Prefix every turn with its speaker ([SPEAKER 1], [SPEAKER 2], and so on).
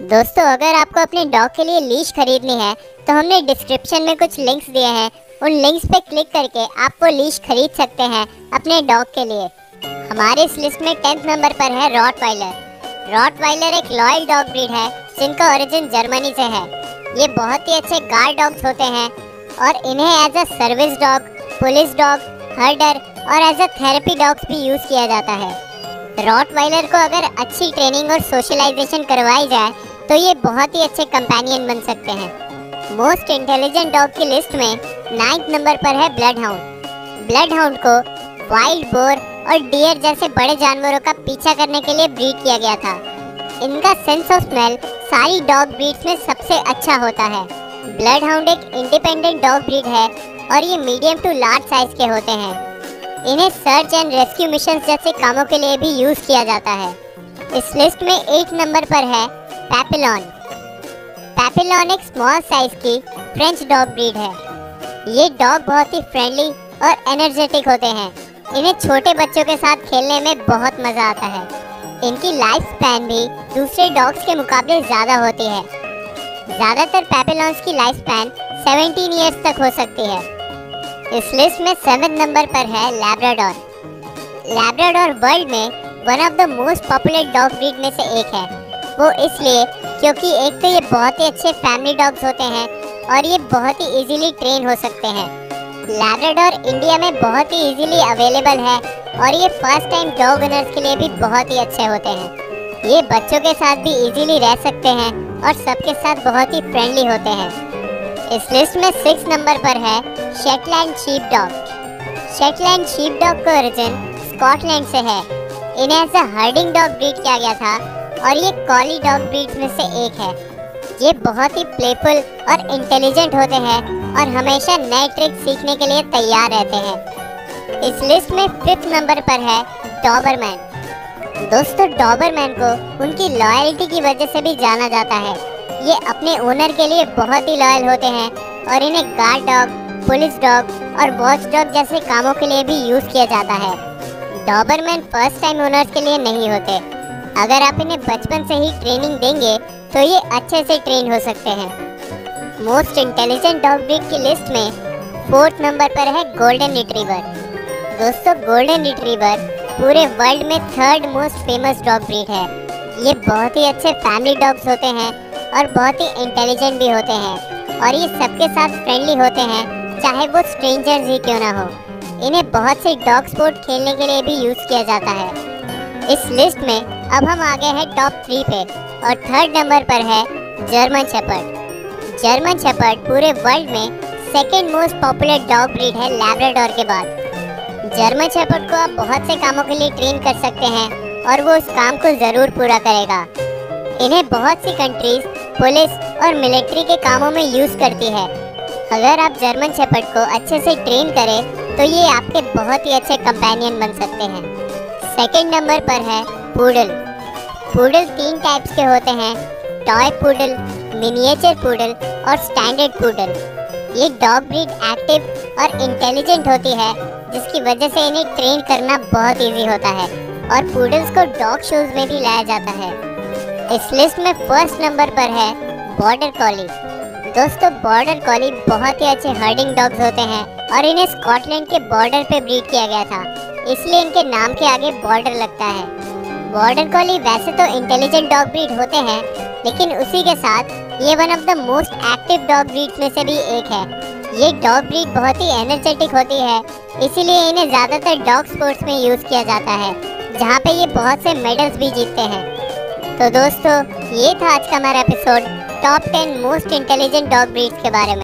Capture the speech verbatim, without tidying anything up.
[SPEAKER 1] दोस्तों, अगर आपको अपने डॉग के लिए लीश खरीदनी है तो हमने डिस्क्रिप्शन में कुछ लिंक्स दिए हैं। उन लिंक्स पे क्लिक करके आप वो लीश खरीद सकते हैं अपने डॉग के लिए। हमारे इस लिस्ट में टेंथ नंबर पर है रॉटवाइलर। रॉटवाइलर एक लॉयल डॉग ब्रीड है जिनका ओरिजिन जर्मनी से है। ये बहुत ही अच्छे गार्ड डॉग्स होते हैं और इन्हें as a service dog, police dog, herder और एज अ थेरेपी डॉग्स भी यूज़ किया जाता है। रॉटवाइलर को अगर अच्छी ट्रेनिंग और सोशलाइजेशन करवाई जाए तो ये बहुत ही अच्छे कंपेनियन बन सकते हैं। मोस्ट इंटेलिजेंट डॉग की लिस्ट में नाइन्थ नंबर पर है ब्लड हाउंड। ब्लड हाउंड को वाइल्ड बोर और डियर जैसे बड़े जानवरों का पीछा करने के लिए ब्रीड किया गया था। इनका सेंस ऑफ स्मेल सारी डॉग ब्रीड्स में सबसे अच्छा होता है। ब्लड हाउंड एक इंडिपेंडेंट डॉग ब्रीड है और ये मीडियम टू लार्ज साइज के होते हैं। इन्हें सर्च एंड रेस्क्यू मिशन जैसे कामों के लिए भी यूज़ किया जाता है। इस लिस्ट में एट नंबर पर है पैपिलॉन। पैपिलॉन एक स्मॉल साइज की फ्रेंच डॉग ब्रीड है। ये डॉग बहुत ही फ्रेंडली और एनर्जेटिक होते हैं। इन्हें छोटे बच्चों के साथ खेलने में बहुत मज़ा आता है। इनकी लाइफ स्पैन भी दूसरे डॉग्स के मुकाबले ज़्यादा होती है। ज़्यादातर पैपिलॉन्स की लाइफ स्पैन सेवनटीन ईयर्स तक हो सकती है। इस लिस्ट में सेवेंथ नंबर पर है लैब्राडोर। लैब्राडोर वर्ल्ड में one of the most popular dog breed में से एक है। वो इसलिए क्योंकि एक तो ये बहुत ही अच्छे फैमिली डॉग्स होते हैं और ये बहुत ही इजीली ट्रेन हो सकते हैं। लैब्राडोर इंडिया में बहुत ही इजीली अवेलेबल है और ये फर्स्ट टाइम डॉग ओनर्स के लिए भी बहुत ही अच्छे होते हैं। ये बच्चों के साथ भी इजीली रह सकते हैं और सबके साथ बहुत ही फ्रेंडली होते हैं। इस लिस्ट में सिक्स नंबर पर है Shetland sheepdog. Shetland sheepdog का ओरिजिन स्कॉटलैंड से है। इन्हें as a herding dog breed किया गया था और ये कॉली डॉग ब्रीड्स में से एक है। ये बहुत ही प्लेफुल और इंटेलिजेंट होते हैं और हमेशा नए ट्रिक सीखने के लिए तैयार रहते हैं। इस लिस्ट में फिफ्थ नंबर पर है डॉबरमैन। दोस्तों, डॉबरमैन को उनकी लॉयल्टी की वजह से भी जाना जाता है। ये अपने ओनर के लिए बहुत ही लॉयल होते हैं और इन्हें गार्ड डॉग, पुलिस डॉग और वॉच डॉग जैसे कामों के लिए भी यूज़ किया जाता है। डॉबरमैन फर्स्ट टाइम ओनर्स के लिए नहीं होते। अगर आप इन्हें बचपन से ही ट्रेनिंग देंगे तो ये अच्छे से ट्रेन हो सकते हैं। मोस्ट इंटेलिजेंट डॉग ब्रीड की लिस्ट में फोर्थ नंबर पर है गोल्डन रिट्रीवर। दोस्तों, गोल्डन रिट्रीवर पूरे वर्ल्ड में third most famous dog breed है। ये बहुत ही अच्छे फैमिली डॉग्स होते हैं और बहुत ही इंटेलिजेंट भी होते हैं और ये सबके साथ फ्रेंडली होते हैं, चाहे वो स्ट्रेंजर्स ही क्यों ना हो। इन्हें बहुत से डॉग स्पोर्ट खेलने के लिए भी यूज़ किया जाता है। इस लिस्ट में अब हम आ गए हैं टॉप थ्री पे और थर्ड नंबर पर है जर्मन शेपर्ड। जर्मन शेपर्ड पूरे वर्ल्ड में second most popular dog breed है लैब्राडोर के बाद। जर्मन शेपर्ड को आप बहुत से कामों के लिए ट्रेन कर सकते हैं और वो उस काम को ज़रूर पूरा करेगा। इन्हें बहुत सी कंट्रीज पुलिस और मिलिट्री के कामों में यूज़ करती है। अगर आप जर्मन शेपर्ड को अच्छे से ट्रेन करें तो ये आपके बहुत ही अच्छे कंपेनियन बन सकते हैं। सेकंड नंबर पर है पूडल। पूडल तीन टाइप्स के होते हैं, टॉय पूडल, मिनिएचर पूडल और स्टैंडर्ड पूडल। ये डॉग ब्रीड एक्टिव और इंटेलिजेंट होती है जिसकी वजह से इन्हें ट्रेन करना बहुत इजी होता है और पूडल्स को डॉग शोज में भी लाया जाता है। इस लिस्ट में फर्स्ट नंबर पर है बॉर्डर कॉली। दोस्तों, बॉर्डर कॉली बहुत ही अच्छे हर्डिंग डॉग्स होते हैं और इन्हें स्कॉटलैंड के बॉर्डर पे ब्रीड किया गया था, इसलिए इनके नाम के आगे बॉर्डर लगता है। बॉर्डर कॉली वैसे तो इंटेलिजेंट डॉग ब्रीड होते हैं, लेकिन उसी के साथ ये one of the most active dog breeds में से भी एक है। ये डॉग ब्रीड बहुत ही एनर्जेटिक होती है, इसीलिए इन्हें ज़्यादातर डॉग स्पोर्ट्स में यूज़ किया जाता है, जहाँ पे ये बहुत से मेडल्स भी जीतते हैं। तो दोस्तों, ये था आज का हमारा episode top ten most intelligent dog breeds के बारे में।